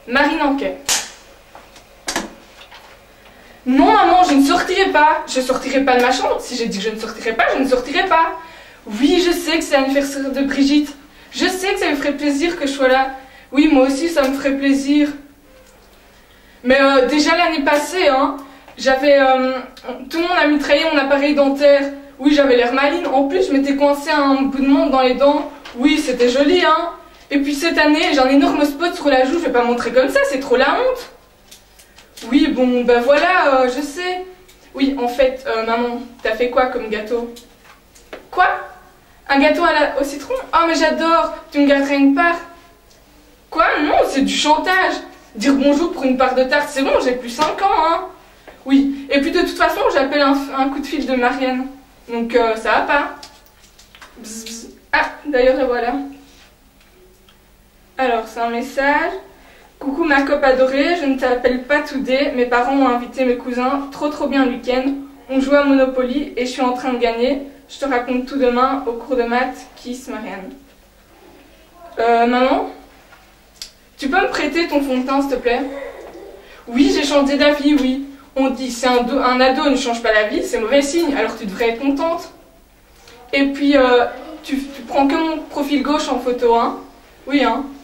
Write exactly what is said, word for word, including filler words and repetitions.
Marine Anquet. Non maman, je ne sortirai pas. Je sortirai pas de ma chambre. Si j'ai dit que je ne sortirai pas, je ne sortirai pas. Oui, je sais que c'est l'anniversaire de Brigitte. Je sais que ça lui ferait plaisir que je sois là. Oui, moi aussi, ça me ferait plaisir. Mais euh, déjà l'année passée, hein, j'avais... Euh, tout le monde a mitraillé mon appareil dentaire. Oui, j'avais l'air maline. En plus, je m'étais coincé un bout de monde dans les dents. Oui, c'était joli, hein. Et puis cette année, j'ai un énorme spot sur la joue. Je vais pas montrer comme ça, c'est trop la honte. Oui, bon, ben voilà, euh, je sais. Oui, en fait, euh, maman, t'as fait quoi comme gâteau? Quoi? Un gâteau à la, au citron? Oh, mais j'adore. Tu me garderais une part? Quoi? Non, c'est du chantage. Dire bonjour pour une part de tarte, c'est bon, j'ai plus cinq ans, hein. Oui, et puis de toute façon, j'appelle un, un coup de fil de Marianne. Donc, euh, ça va pas. Bzz, bzz. Ah, d'ailleurs, et voilà. Alors, c'est un message. Coucou ma cope adorée, je ne t'appelle pas today. Mes parents ont invité mes cousins. Trop trop bien le week-end. On joue à Monopoly et je suis en train de gagner. Je te raconte tout demain au cours de maths. Kiss Marianne. Euh, maman? Tu peux me prêter ton fond de teint, s'il te plaît? Oui, j'ai changé d'avis, oui. On dit, c'est un, un ado ne change pas la vie, c'est mauvais signe, alors tu devrais être contente. Et puis, euh, tu, tu prends que mon profil gauche en photo, hein? Oui, hein?